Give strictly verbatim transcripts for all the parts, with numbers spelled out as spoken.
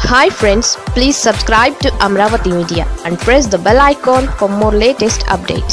Hi friends, please subscribe to Amaravathi Media and press the bell icon for more latest updates.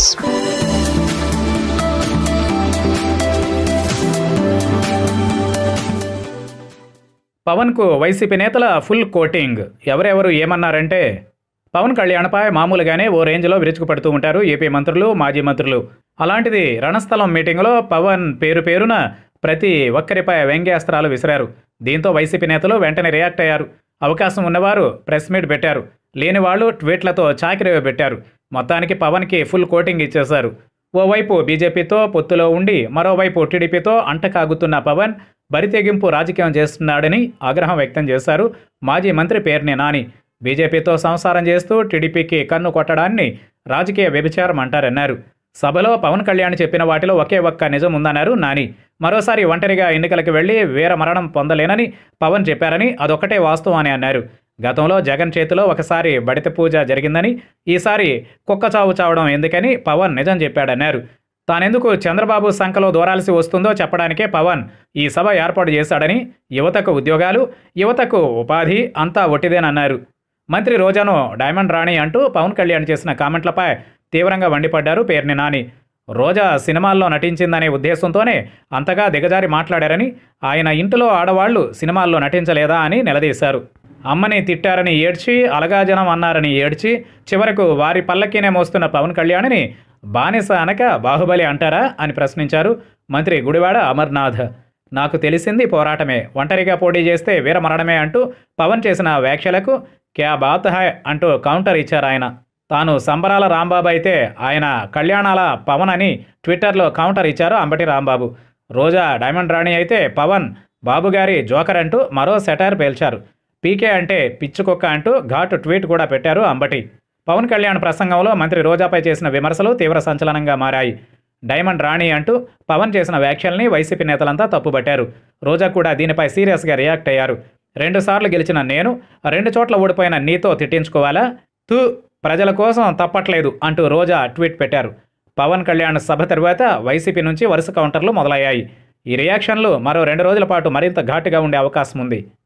Pawan కు YCP నేతల full coating. ఎవరెవరు ఏమన్నారంటే, పవన్ కళ్యాణ్పై మామూలుగానే ఓ రేంజ్లో విరుచుకుపడుతూ ఉంటారు ఏపీ మంత్రులు, మాజీ మంత్రులు. అలాంటిది రణస్థలం మీటింగ్లో పవన్ పేరు పేరున ప్రతి ఒక్కరిపై వ్యంగ్యాస్త్రాలు విసిరారు. దీంతో వైసీపీ నేతలు వెంటనే రియాక్ట్ అయ్యారు. అవకాశం ఉన్నవారు ప్రెస్ మీట్ పెట్టారు, లేని వాళ్ళు ట్వీట్లతో చాకిరేవి పెట్టారు. మొత్తానికి పవన్కి ఫుల్ కోటింగ్ ఇచ్చేశారు. ఓవైపు బీజేపీతో పొత్తులో ఉండి మరోవైపు టీడీపీతో అంటకాగుతున్న పవన్ బరితెగింపు రాజకీయం చేస్తున్నాడని ఆగ్రహం వ్యక్తం చేశారు మాజీ మంత్రి పేర్ని నాని. బీజేపీతో సంసారం చేస్తూ టీడీపీకి కన్ను కొట్టడాన్ని రాజకీయ వ్యభిచారం అంటారన్నారు. సభలో పవన్ కళ్యాణ్ చెప్పిన వాటిలో ఒకే ఒక్క నిజం ఉందన్నారు నాని. మరోసారి ఒంటరిగా ఎన్నికలకు వెళ్లి వీర మరణం పొందలేనని పవన్ చెప్పారని, అదొక్కటే వాస్తవం అని అన్నారు. గతంలో జగన్ చేతిలో ఒకసారి బడిత పూజ జరిగిందని, ఈసారి కుక్క చావు చావడం ఎందుకని పవన్ నిజం చెప్పాడన్నారు. తానెందుకు చంద్రబాబు సంఖలో దూరాల్సి వస్తుందో చెప్పడానికే పవన్ ఈ సభ ఏర్పాటు చేశాడని, యువతకు ఉద్యోగాలు, యువతకు ఉపాధి అంతా ఒట్టిదేనన్నారు. మంత్రి రోజాను డైమండ్ రాణి అంటూ పవన్ కళ్యాణ్ చేసిన కామెంట్లపై తీవ్రంగా మండిపడ్డారు పేర్ని నాని. రోజా సినిమాల్లో నటించిందనే ఉద్దేశంతోనే అంతగా దిగజారి మాట్లాడారని, ఆయన ఇంటిలో ఆడవాళ్లు సినిమాల్లో నటించలేదా అని నిలదీశారు. అమ్మని తిట్టారని ఏడ్చి, అలగాజనం అన్నారని ఏడ్చి, చివరకు వారి పల్లకీనే మోస్తున్న పవన్ కళ్యాణ్ని బానిస అనక బాహుబలి అంటారా అని ప్రశ్నించారు మంత్రి గుడివాడ అమర్నాథ్. నాకు తెలిసింది పోరాటమే, ఒంటరిగా పోటీ చేస్తే వీరమరణమే అంటూ పవన్ చేసిన వ్యాఖ్యలకు క్యా బాత్ హై అంటూ కౌంటర్ ఇచ్చారు ఆయన. తాను సంబరాల రాంబాబు అయితే ఆయన కళ్యాణాల పవన్ అని ట్విట్టర్లో కౌంటర్ ఇచ్చారు అంబటి రాంబాబు. రోజా డైమండ్ రాణి అయితే పవన్ బాబుగారి జోకర్ అంటూ మరో సెటైర్ పేల్చారు. పీకే అంటే పిచ్చుకొక్క అంటూ ఘాటు ట్వీట్ కూడా పెట్టారు అంబటి. పవన్ కళ్యాణ్ ప్రసంగంలో మంత్రి రోజాపై చేసిన విమర్శలు తీవ్ర సంచలనంగా మారాయి. డైమండ్ రాణి అంటూ పవన్ చేసిన వ్యాఖ్యల్ని వైసీపీ నేతలంతా తప్పుపట్టారు. రోజా కూడా దీనిపై సీరియస్గా రియాక్ట్ అయ్యారు. రెండు సార్లు గెలిచిన నేను రెండు చోట్ల ఓడిపోయిన నీతో తిట్టించుకోవాలా? తూ ప్రజల కోసం తప్పట్లేదు అంటూ రోజా ట్వీట్ పెట్టారు. పవన్ కళ్యాణ్ సభ తరువాత వైసీపీ నుంచి వరుస కౌంటర్లు మొదలయ్యాయి. ఈ రియాక్షన్లు మరో రెండు రోజుల పాటు మరింత ఘాటుగా ఉండే అవకాశం ఉంది.